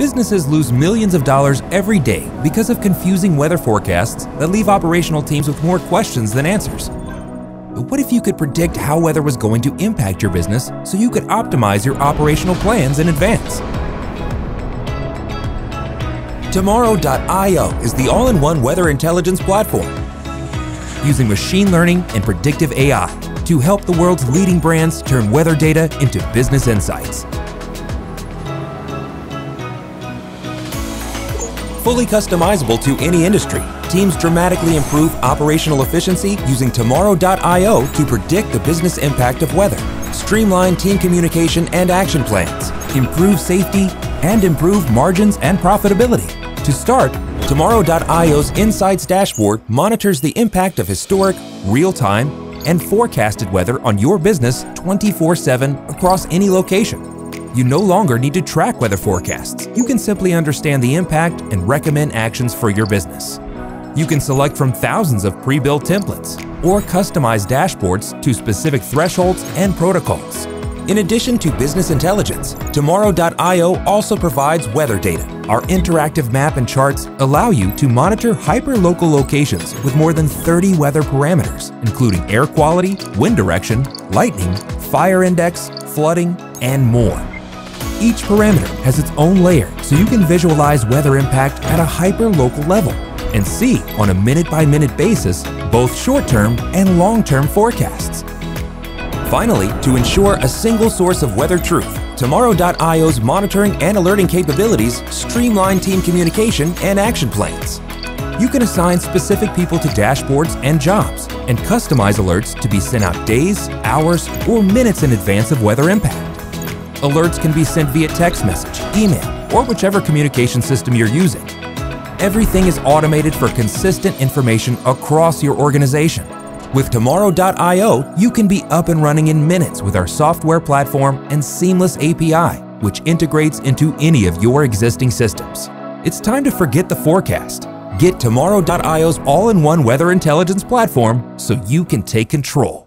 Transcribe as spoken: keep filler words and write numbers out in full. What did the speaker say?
Businesses lose millions of dollars every day because of confusing weather forecasts that leave operational teams with more questions than answers. But what if you could predict how weather was going to impact your business so you could optimize your operational plans in advance? Tomorrow dot i o is the all-in-one weather intelligence platform, using machine learning and predictive A I to help the world's leading brands turn weather data into business insights. Fully customizable to any industry, teams dramatically improve operational efficiency using Tomorrow dot i o to predict the business impact of weather, streamline team communication and action plans, improve safety, and improve margins and profitability. To start, Tomorrow dot i o's Insights dashboard monitors the impact of historic, real-time, and forecasted weather on your business twenty-four seven across any location. You no longer need to track weather forecasts. You can simply understand the impact and recommend actions for your business. You can select from thousands of pre-built templates or customize dashboards to specific thresholds and protocols. In addition to business intelligence, Tomorrow dot i o also provides weather data. Our interactive map and charts allow you to monitor hyper-local locations with more than thirty weather parameters, including air quality, wind direction, lightning, fire index, flooding, and more. Each parameter has its own layer, so you can visualize weather impact at a hyper-local level and see on a minute-by-minute basis both short-term and long-term forecasts. Finally, to ensure a single source of weather truth, Tomorrow dot i o's monitoring and alerting capabilities streamline team communication and action plans. You can assign specific people to dashboards and jobs and customize alerts to be sent out days, hours, or minutes in advance of weather impact. Alerts can be sent via text message, email, or whichever communication system you're using. Everything is automated for consistent information across your organization. With Tomorrow dot i o, you can be up and running in minutes with our software platform and seamless A P I, which integrates into any of your existing systems. It's time to forget the forecast. Get Tomorrow dot i o's all-in-one weather intelligence platform so you can take control.